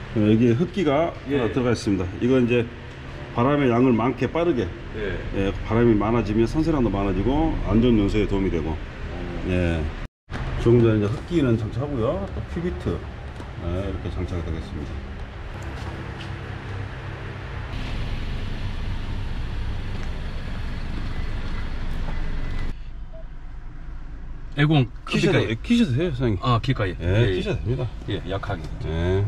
여기에 흡기가 예. 하나 들어가 있습니다. 이건 이제 바람의 양을 많게 빠르게 예, 바람이 많아지면 산소량도 많아지고 안전 연소에 도움이 되고 예. 조금 전에 이제 흡기는 장착하고요. 또 큐비트 예, 이렇게 장착이 되겠습니다. 에공 키셔도 돼요, 사장님. 아, 길가에. 예, 키셔도 됩니다. 예, 약하게. 예.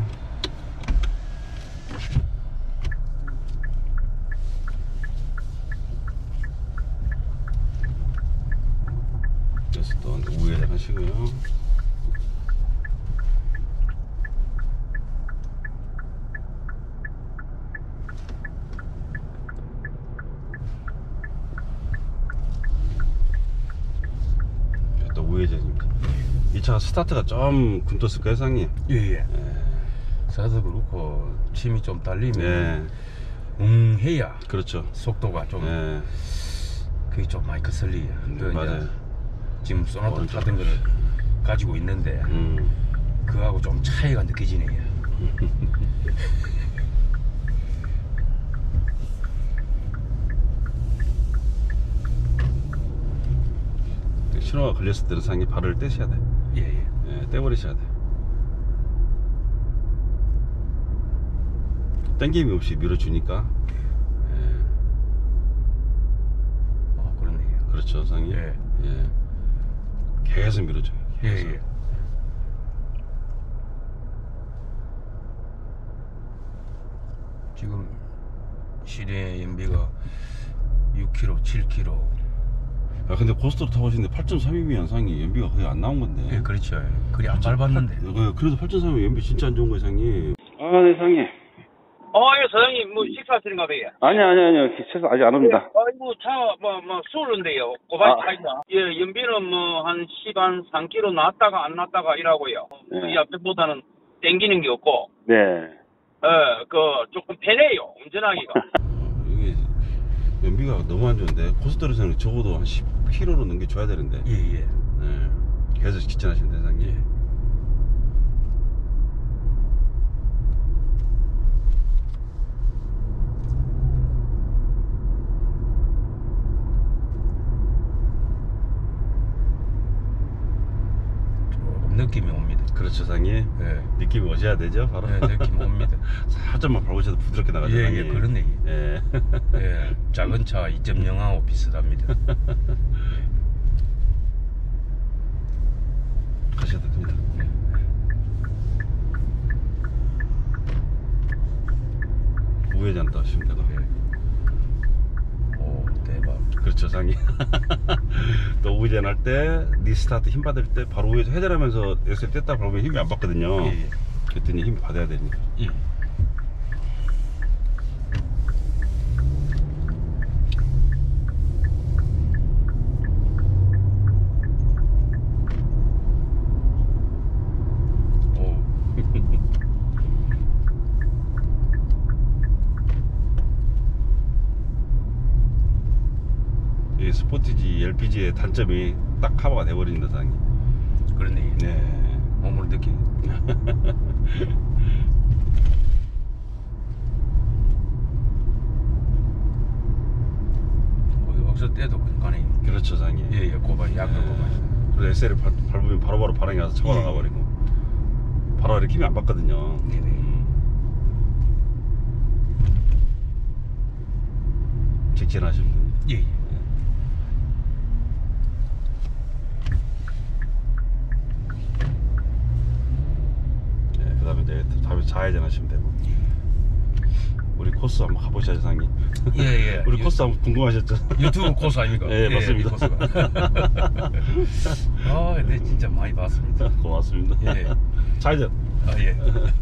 그래서 또 우회전 하시고요. 또 우회전입니다. 이 차가 스타트가 좀 굼떴을까요, 사장님? 예. 사도 그렇고 침이 좀 딸리면 예. 해야 그렇죠. 속도가 좀 예. 그게 좀 많이 거슬리요. 맞아요. 지금 소나타 타던 거를 가지고 있는데 그거하고 좀 차이가 느껴지네요. 신호가 걸렸을 때는 사장님 발을 떼셔야 돼. 예. 예, 떼버리셔야 돼. 땡김이 없이 밀어주니까. 예. 그렇네요. 그렇죠, 사장님. 예. 예. 계속 밀어줘요. 계속. 예. 지금 시내 연비가 6km, 7km. 아, 근데 고속도로 타고 오시는데 8.3이면 사장님 연비가 거의 안 나온 건데. 예, 그렇죠. 그리 안 밟았는데. 그래도 8.3이면 연비 진짜 안 좋은 거예요, 사장님. 아, 네, 사장님. 예, 사장님, 뭐, 식사하시는가 봐요. 아니요. 기차에서 아직 안 옵니다. 아이고, 차, 쏠른데요. 고발 차이나. 예, 연비는 한 3km 났다가 안 났다가 이라고요. 네. 이 앞에보다는 땡기는 게 없고. 네. 조금 편해요. 운전하기가. 이게 연비가 너무 안 좋은데, 고속도로에서는 적어도 한 10km로 넘겨줘야 되는데. 예. 네. 계속 직진하시는데, 사장님. 느낌이 옵니다. 그렇죠, 사장님. 예. 느낌이 오셔야 되죠, 바로. 네, 느낌 옵니다. 살짝만 밟으셔도 부드럽게 나가죠, 예, 사장님. 그러네. 예. 예, 작은 차 2.0하고 비슷합니다. 가셔도 됩니다. 우회전 또 하시면 되고. 오, 대박. 그렇죠, 사장님. 또 우회전 할 때, 리스타트 힘 받을 때, 바로 우회전 회전하면서 엑셀 뗐다 밟으면 힘이 안 받거든요. 예. 그랬더니 힘 받아야 됩니다. 예. 이 스포티지 LPG의 단점이 딱 커버가 돼버립니다, 사장님. 그러네. 네. 몸을 느끼. 여기서 떼도 간간히. 그렇죠, 사장님. 예, 고발, 약간 고발. 그래서 엑셀을 밟으면 바로바로 반응이 와서 차고 나가버리고. 바로 이렇게 힘이 안 받거든요. 네네. 직진하시면 됩니다. 예. 그 다음에 이제 다음에 좌회전 하시면 되고. 우리 코스 한번 가보셔야죠, 사장님. 예. 우리 코스 한번 궁금하셨죠? 유튜브 코스 아닙니까? 예, 맞습니다. 네, 진짜 많이 봤습니다. 고맙습니다. 예. 좌회전. 예.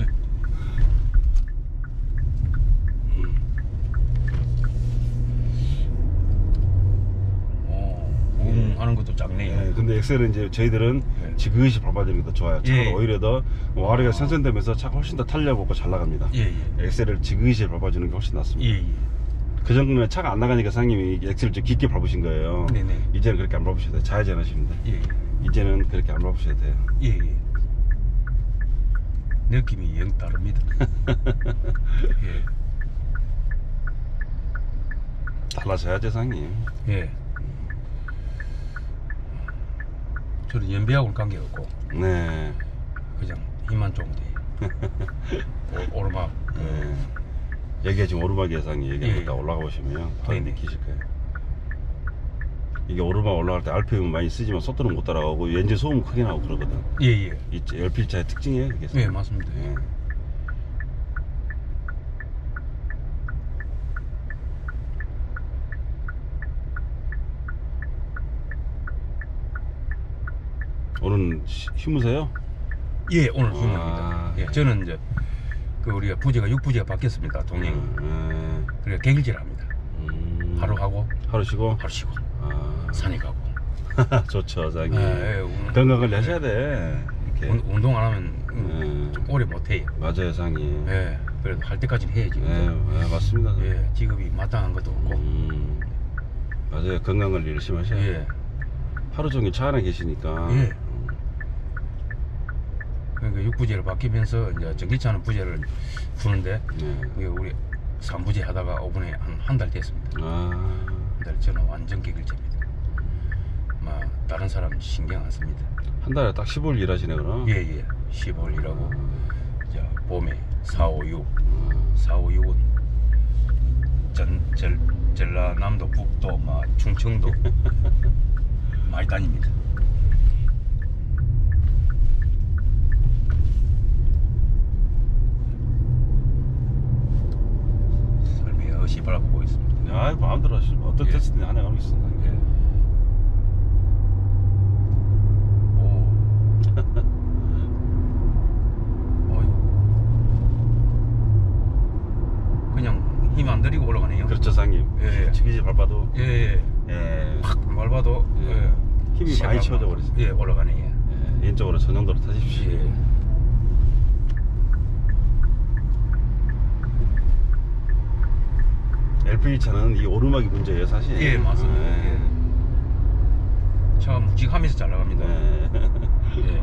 하는 것도 작네요. 네, 근데 엑셀은 이제 저희들은 지그시 밟아주는 게 더 좋아요. 차가 오히려 더 와리가 선선되면서 차가 훨씬 더 탄력없고 잘 나갑니다. 엑셀을 지그시 밟아주는 게 훨씬 낫습니다. 그 전에는 차가 안 나가니까 사장님이 엑셀을 좀 깊게 밟으신 거예요. 네네. 이제는 그렇게 안 밟으셔도 돼요. 좌회전 하시면 돼요. 예. 이제는 그렇게 안 밟으셔도 돼요. 예. 느낌이 영 다릅니다. 예. 달라져야지 상님. 예. 저는 연비하고는 관계없고 네. 그냥 힘만 좋으면 돼. 오르막. 네. 여기가 지금 오르막 예상이 여기 예. 딱 올라가 보시면 바로 네네. 느끼실 거예요. 이게 오르막 올라갈 때 RPM 많이 쓰지만 속도는 못 따라가고 엔진 소음 크게 나고 그러거든. 예예. 이 LP차의 특징이에요 그게. 예, 맞습니다. 예. 오늘 휴무세요? 예, 오늘 휴무입니다. 아. 예, 저는 이제 그 우리가 부제가 6부제가 바뀌었습니다. 동행이. 그래 객일제를 합니다. 하루 하고 하루 쉬고. 하루 쉬고 아. 산에 가고. 좋죠, 자기. 예, 건강을 내셔야 돼. 이렇게. 운동 안 하면 좀 오래 못 해요. 맞아요, 상이. 예, 그래도 할 때까지는 해야지. 예, 맞습니다. 예, 직업이 마땅한 것도 없고. 맞아요, 건강 관리 열심히 하셔야 돼요. 예, 하루 종일 차 안에 계시니까. 예. 그러니까 6부제를 바뀌면서 이제 전기차는 부제를 주는데 네. 이게 우리 3부제 하다가 5분에 한 달 됐습니다. 아. 한 달 저는 완전 객일제입니다. 막 다른 사람 신경 안 씁니다. 한 달에 딱 15일 일하시네, 그럼? 예예. 10월 일하고 자 봄에 4, 5, 6 4, 5, 6은 전라남도 북도 막 충청도 많이 다닙니다. 삶의 어시 바라보고 있습니다. 아이, 마음대로 하시죠. 어떤 예. 테스트는 안 해가겠습니다. 예. 오. 어이구. 그냥 힘 안 들이고 올라가네요. 그렇죠, 상님. 예. 지기지 밟아도. 예. 예. 팍 밟아도 예. 예. 힘이 많이 채워져 버렸어요. 예, 올라가네. 예. 예. 왼쪽으로 전용도로 타십시오. 예. LPG차는 이 오르막이 문제예요, 사실. 예, 맞습니다. 예. 예. 차가 묵직하면서 잘 나갑니다. 예. 예.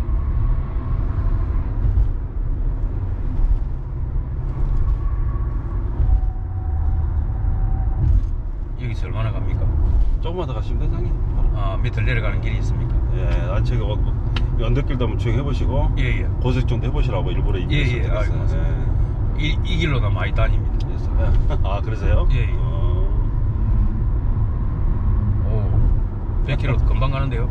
여기서 얼마나 갑니까? 조금만 더 가시면 돼요, 상님. 아, 밑을 내려가는 길이 있습니까? 예, 저기 언덕길도 한번 주행해보시고 예, 예. 고색 정도 해보시라고 일부러 예, 예. 아이고, 맞습니다. 이 길로 나 많이 다닙니다. 아, 그러세요? 예, 예. 오, 100km 금방 가는데요.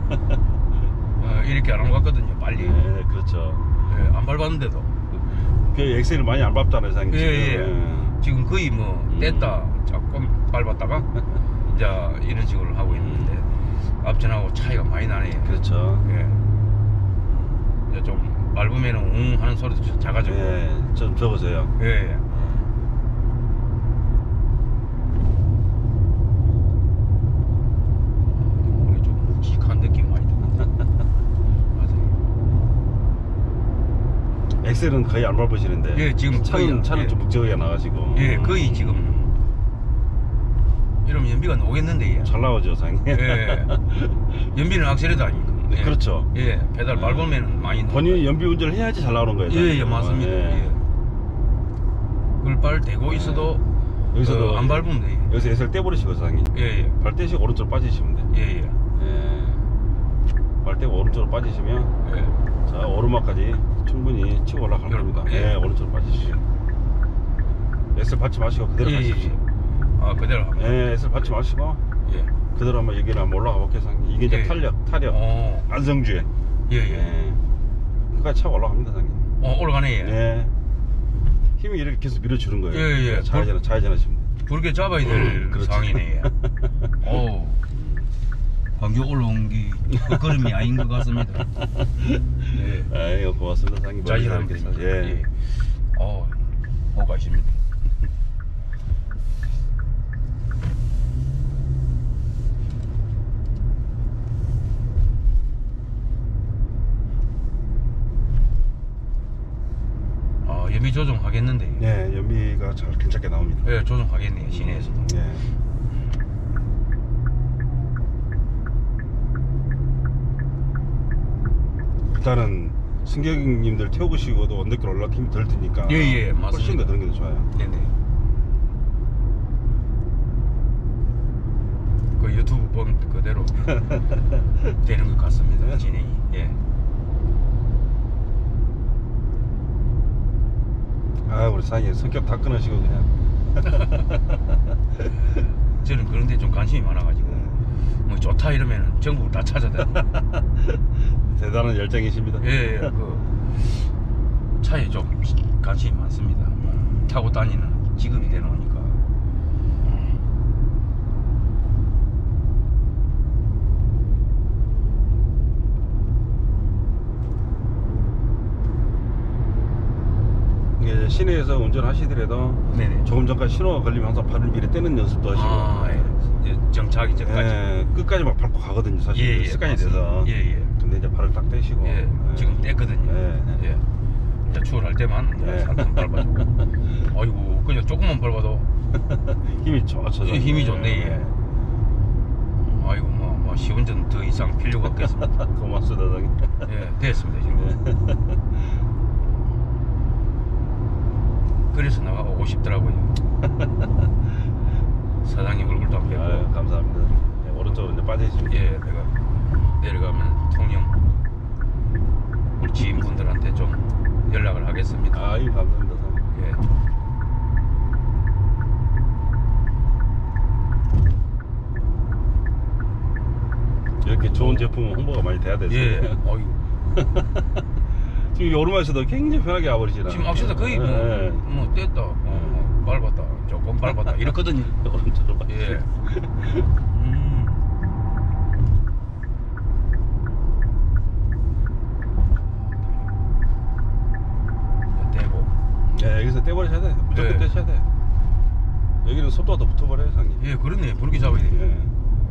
이렇게 안 갔거든요, 빨리. 예, 그렇죠. 예, 안 밟았는데도. 그 엑셀을 많이 안 밟잖아요, 상님. 예, 지금. 예. 지금 거의 뭐 뗐다 조금 밟았다가 이제 이런 식으로 하고 있는데 앞전하고 차이가 많이 나네요. 그렇죠. 예. 이제 좀 밟으면 웅 하는 소리도 좀 작아지고. 예, 좀 적으세요. 예. 우리 좀 묵직한 느낌 많이 듭니다. 맞아요. 엑셀은 거의 안 밟으시는데. 예, 지금 거의 차는 예. 좀 묵직하게 나가시고. 예, 거의 지금 이러면 연비가 오겠는데. 예. 잘 나오죠, 상님. 예. 연비는 악셀레도 아닙니까? 네, 예. 그렇죠. 예, 페달 밟으면 많이 본인이 연비 운전을 해야지 잘 나오는 거예요. 예, 예, 상님. 맞습니다. 예. 예. 그걸 발 대고 있어도 여기서도 안 밟으면 돼요. 여기서 엑셀 떼버리시고, 상님. 예, 예. 발 떼시고 오른쪽으로 빠지시면 돼. 예, 예. 예. 발 떼고 오른쪽으로 빠지시면 예. 자, 오르막까지 충분히 치고 올라갈 겁니다. 예. 예, 오른쪽으로 빠지시죠. 엑셀 받지 마시고 그대로 예, 예, 가십시오. 예. 아, 그대로 합니다. 예, 엑셀 받지 마시고 예. 그대로 한번 여기를 한번 올라가 볼게요, 상님. 이게 이제 예. 탄력, 안성주행. 예, 예. 그까지 차가 올라갑니다, 상님. 올라가네. 예. 예. 힘이 이렇게 계속 밀어주는 거예요. 예, 예. 좌회전 하시면 돼요. 붉게 잡아야 될 그렇지. 상황이네. 오. 광교 올라온 게 걸음이 아닌 것 같습니다. 예. 아이고, 고맙습니다, 상님. 자신합니다. 예. 뭐가 있습니다. 연비 조정하겠는데. 예, 연비가 잘 괜찮게 나옵니다. 예, 조정하겠네요, 시내에서도. 예. 일단은 승객님들 태우시고도 언덕길 올라가 힘이 덜 드니까. 예, 맞습니다. 훨씬 더 그런 게 더 좋아요. 네네. 그 유튜브 본 그대로 되는 것 같습니다. 진행이. 예. 아, 우리 사장님 성격 다 끊으시고 그냥. 저는 그런데 좀 관심이 많아가지고 뭐 좋다 이러면 전국을 다 찾아다니고. 대단한 열정이십니다. 예, 그 차에 좀 관심이 많습니다. 타고 다니는 직업이 되놓으니까. 이게 시내에서 운전하시더라도 네네. 조금 전까지 신호가 걸리면 항상 발을 미리 떼는 연습도 하시고. 아, 예. 정차하기 전까지. 예, 끝까지 막 밟고 가거든요. 사실 예, 예, 습관이 맞습니다. 돼서. 예, 예. 근데 이제 발을 딱 떼시고. 예, 지금 뗐거든요. 예. 예. 이제 추월할 때만 예. 살짝 밟아주고. 아이고, 그냥 조금만 밟아도 힘이 좋죠. 예, 힘이 좋네. 예. 아이고, 뭐 시운전 더 이상 필요가 없겠습니다. 고맙습니다, 사장님. 예, 됐습니다 지금. 그래서 나가 오고 싶더라고요. 사장님 얼굴도 안 뵙고. 아유, 감사합니다. 예, 오른쪽으로 이제 빠지시면. 예, 내가 내려가면 통영 우리 지인분들한테 좀 연락을 하겠습니다. 아유, 감사합니다, 사장님. 예. 이렇게 좋은 제품은 홍보가 많이 돼야 돼서. 예. 어유. 지금 여름에서도 굉장히 편하게 와버리시나. 지금 악시다 거의 뭐 뗐다, 밟았다, 조금 밟았다 이렇거든요. 오른쪽으로 봐. 예. 떼고. 예, 여기서 떼버리셔야 돼. 무조건 예. 떼셔야 돼. 여기는 속도가 더 붙어버려요, 사장님. 예, 그렇네. 부르기 잡아야 돼. 예.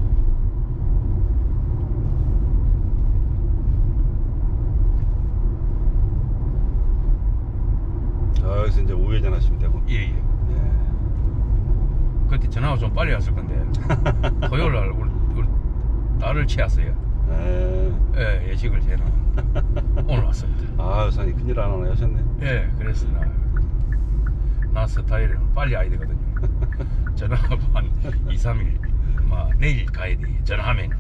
아, 여기서 이제 우회전 하시면 되고. 예, 예. 예. 그때 전화가 좀 빨리 왔을 건데 토요일 날 우리 딸을 채웠어요. 예, 예식을 채는 오늘 왔습니다. 아, 사장님 큰일 안 하나 하셨네. 예, 그래서 나 스타일은 빨리 와야 되거든요. 전화하고 한 2, 3일 막 내일 가야 돼. 전화하면.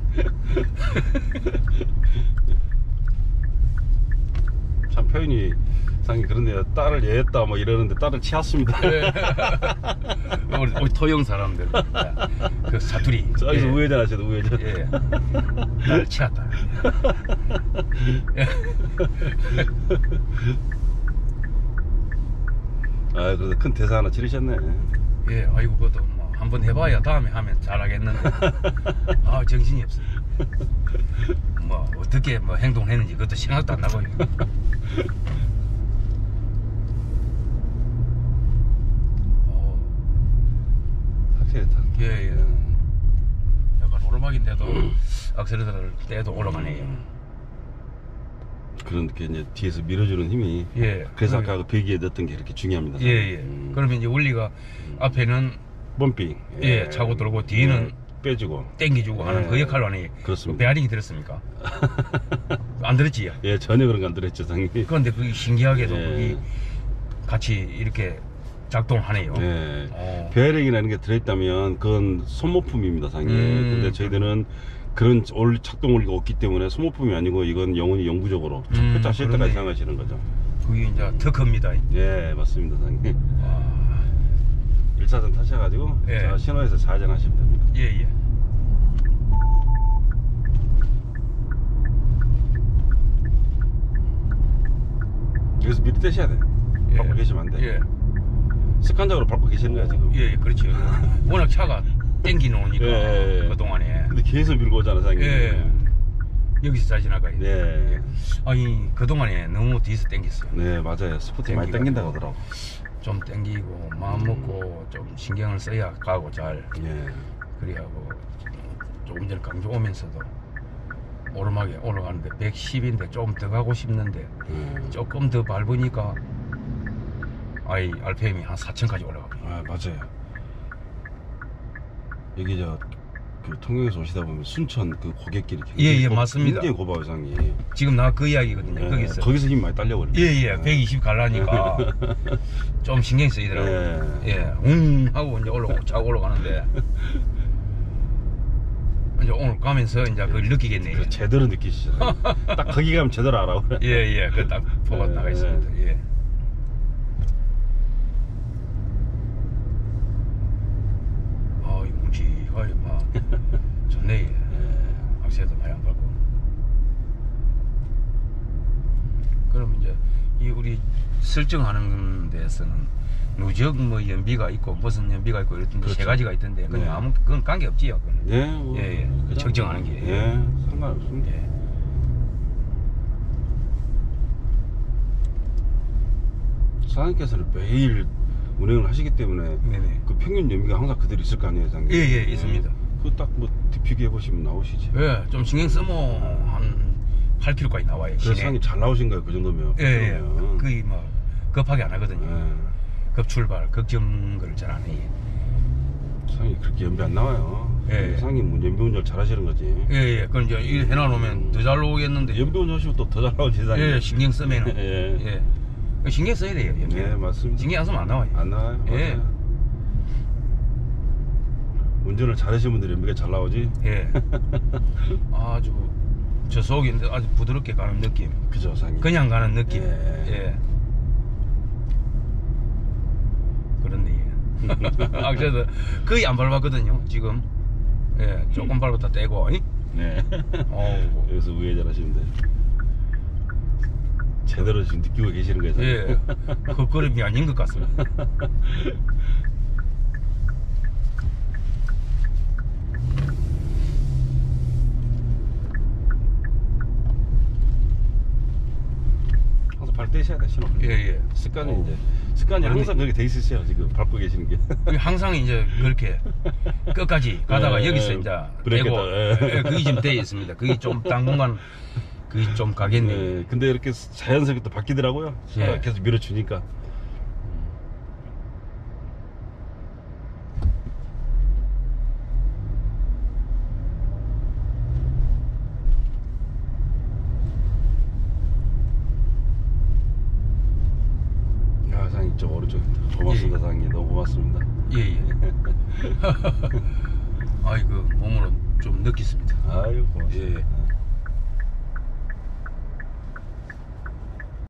참 표현이 사장님 그런데요. 딸을 예했다 뭐 이러는데 딸을 치웠습니다. 예. 우리 토영 사람들 그 사투리. 저기서 예. 우회전 하셔도 우회전. 예. 날 치웠다. 예. 아, 그래도 큰 대사 하나 치르셨네. 예, 아이고 그것도 뭐 한번 해봐야 다음에 하면 잘하겠는데 아 정신이 없어요. 뭐 어떻게 뭐 행동했는지 그것도 생각도 안 나고요. 확실히 다. 예, 예. 약간 오르막인데도 악셀레터를 떼도 올라가네요. 그런 게 이제 뒤에서 밀어주는 힘이. 예. 그래서 아까 그 배기에 넣었던 게 이렇게 중요합니다. 예, 예. 그러면 이제 원리가 앞에는 펌핑. 예, 차고 들고 뒤에는 빼주고. 땡기주고 하는 그 역할로 하니. 그렇습니다. 베어링이 들었습니까? 안 들었지요? 예, 전혀 그런 거 안 들었죠, 상님. 그런데 그게 신기하게도 예. 그게 같이 이렇게 작동하네요. 예. 베어링이라는 게 들어있다면 그건 소모품입니다, 상님. 근데 저희들은 그런 작동 원리가 없기 때문에 소모품이 아니고 이건 영원히 영구적으로 첫 실 때까지 사용하시는 거죠. 그게 이제 더 큽니다. 예, 맞습니다, 상님. 와. 1차선 타셔가지고 예. 자, 신호에서 좌회전 하시면 됩니다. 예, 예. 여기서 미리 떼셔야 돼. 예. 밟고 계시면 안 돼. 예. 습관적으로 밟고 계시는 거야, 지금. 예, 그렇죠. 워낙 차가 땡기 놓으니까 예. 그동안에. 근데 계속 밀고 오잖아, 상님. 예. 여기서 잘 지나가요. 네. 아니 그동안에 너무 뒤에서 땡겼어요. 네, 맞아요. 스포트 많이 땡긴다고 하더라고. 좀 땡기고 마음 먹고 좀 신경을 써야 가고 잘. 예. 그래하고 조금 전에 강조 오면서도 오르막에 올라가는데 110인데 좀 더 가고 싶는데 조금 더 밟으니까 RPM이 한 4000까지 올라가요. 아, 맞아요. 여기 그 통영에서 오시다 보면 순천 그 고갯길이 예, 맞습니다. 굉장히 고바요 상이. 지금 나 그 이야기거든요. 예, 거기서. 거기서 힘 많이 딸려버려. 예, 120 갈라니까 좀 신경 쓰이더라고요. 예, 하고 이제 쫙 올라가는데 이제 오늘 가면서 이제 그걸 느끼겠네요. 그 제대로 느끼시죠. 딱 거기 가면 제대로 알아. 예, 그 딱 보고 나가 있습니다. 예. 아, 이 뭉치하게 막 좋네. 예. 악세도 많이 안 밟고. 그럼 이제 이 우리 설정하는 데서는 누적 뭐 연비가 있고 무슨 연비가 있고 이랬던데 그렇죠. 세 가지가 있던데 그건 네. 아무 그건 관계 없지요. 그건. 예, 뭐, 예, 그냥- 측정하는 게. 예, 상관없습니다. 예. 사장님께서는 매일 운행을 하시기 때문에 네네. 그 평균 연비가 항상 그대로 있을 거 아니에요, 사장님? 예, 있습니다. 그 딱 뭐 비교해 보시면 나오시지. 예, 좀 신경 쓰면 한 8km까지 나와요. 그래서 시내. 사장님 잘 나오신 거예요, 그 정도면. 예, 그러면. 거의 뭐 급하게 안 하거든요. 예. 급 출발, 급정거를 잘 안 해요. 사장님 그렇게 연비 안 나와요. 예. 사장님 뭐 연비 운전 잘 하시는 거지. 예. 그건 이제 일 해놔놓으면 더 잘 나오겠는데. 연비 운전 하시면 또 더 잘 나오지, 사장님. 예, 신경 쓰면은. 예. 예. 신경 써야 돼요. 연비. 네, 맞습니다. 신경 안 쓰면 안 나와요. 안 나와요. 예. 맞아요. 운전을 잘하시는 분들이 연비가 잘 나오지. 예. 아주 저 속이 아주 부드럽게 가는 느낌. 그죠, 사장님. 그냥 가는 느낌. 예. 예. 그렇네. 악셀도 거의 안 밟았거든요, 지금. 예, 조금 밟았다 떼고. 이? 네. 어우. 여기서 우회전 하시면 돼요. 제대로 지금 느끼고 계시는 거예요, 예. 사장님. 헛걸음이 아닌 것 같습니다. 항상 발 떼셔야 돼, 신호. 예. 습관이 습관이 항상 그렇게 돼 있으세요, 지금 밟고 계시는 게. 항상 이제 그렇게 끝까지 가다가 예, 여기서 이제 브레이크 떼고 다, 예. 그게 지금 돼 있습니다. 그게 좀 당분간 그게 좀 가겠네요. 네, 근데 이렇게 자연스럽게 또 바뀌더라고요. 예. 계속 밀어주니까. 야, 사장님 이쪽 오른쪽 고맙습니다, 예. 사장님. 너무 고맙습니다. 예. 아이고 몸으로 좀 느끼습니다. 아유, 고맙습니다. 예.